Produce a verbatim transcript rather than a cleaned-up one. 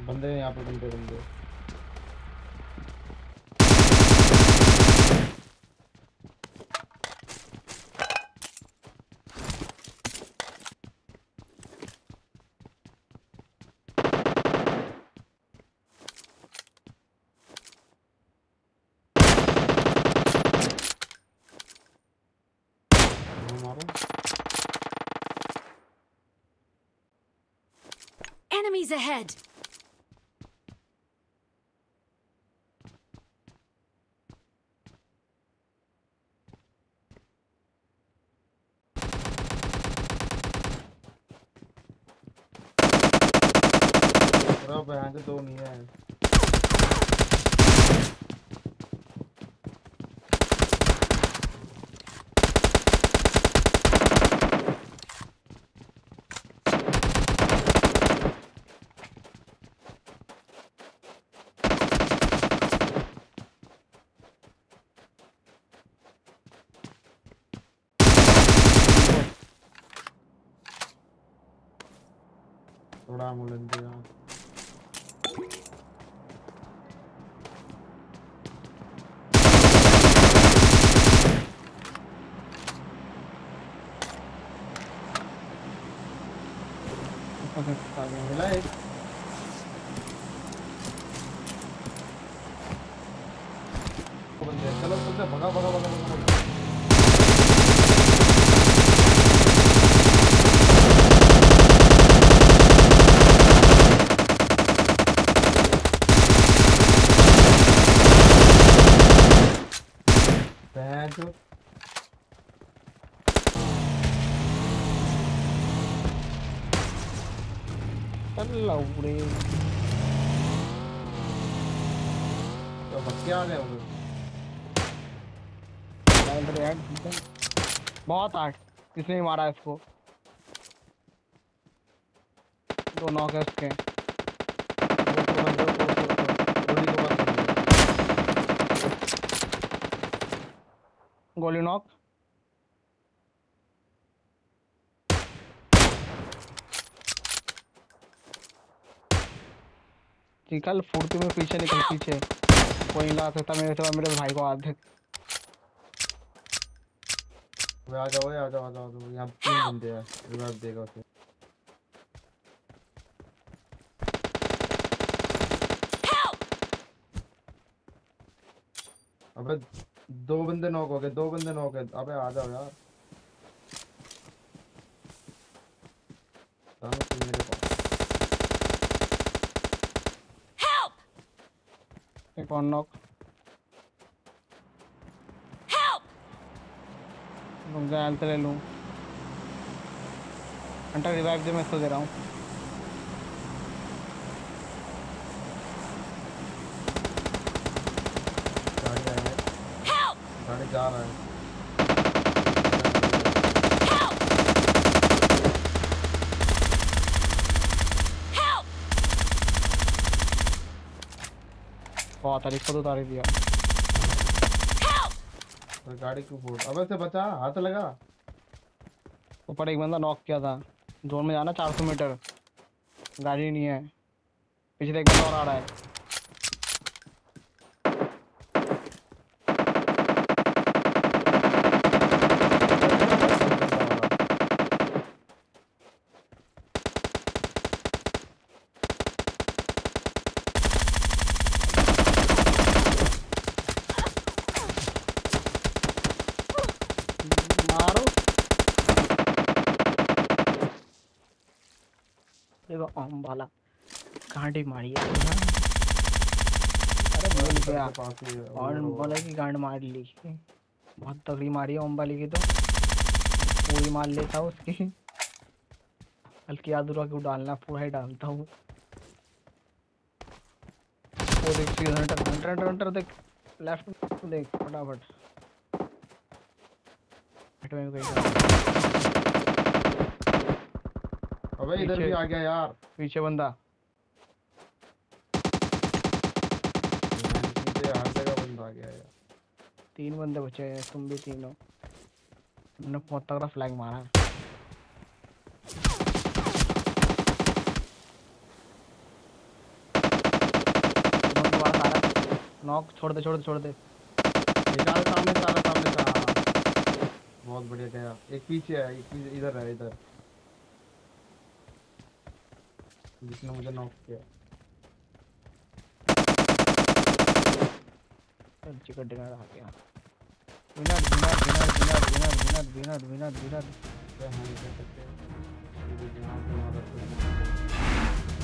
बंदे हैं यहाँ पे, बंदे बंदे। मारो। Enemies ahead. यहाँ से दो नहीं है। थोड़ा एम्बुलेंस दे यार। मिला एक। चलो चलते, भगा भगा भगा भगा। जो लौड़े तो बच्चे आ गए होंगे। बहुत आठ किसने ही मारा इसको। दो नॉक है उसके। गोली नॉक। निकल फुर्ती में पीछे निकल पीछे। कोई नहीं ला सकता मेरे सिवा मेरे भाई को आधे। आ जाओ आ जाओ आ जाओ, यहाँ तीन बंदे हैं। रिवाइव देगा उसे। अबे दो बंदे नॉक हो गए, दो बंदे नॉक है। अबे आ जाओ यार। मेरे पास एक और नॉक। रुक जा हेल्थ ले लूँ। हंटर रिवाइव दे, मैं इसको दे रहा हूँ। गाड़ी आ है, गाड़ी जा रहा है। बहुत तारीख को तो तारीख दिया। तो गाड़ी क्यों फोड़? अबे से बचा, हाथ लगा। ऊपर एक बंदा नॉक किया था। जोन में जाना चार सौ मीटर। गाड़ी नहीं है। पीछे एक बंदा और आ रहा है। मारो देखो आम वाला गांडी मारी है। अरे बोल गया और बोला कि गांड मार ली। बहुत तगड़ी मारी है ओम वाली की, तो पूरी मार लेता हूँ उसकी। हल्की आधुरा क्यों डालना, पूरा ही डालता हूँ। वो देख हंटर हंटर हंटर हंटर देख, लेफ्ट देख फटाफट। अबे इधर भी आ गया यार। पीछे बंदा। हर जगह बंदा आ गया यार। तीन बंदे बचे हैं, तुम भी तीनों। मैंने बहुत तगड़ा फ्लैग मारा है। नॉक छोड़ दे छोड़ दे छोड़ दे। एक आ रहा सामने से, आ रहा सामने से। हाँ बहुत बढ़िया गया। एक पीछे है, एक पीछे इधर है, इधर जिसने मुझे नॉक किया। चिकन डिनर आ गया। Winner winner winner winner winner winner winner winner winner. क्या हम कर सकते हैं? ये यहाँ पे मदद करें।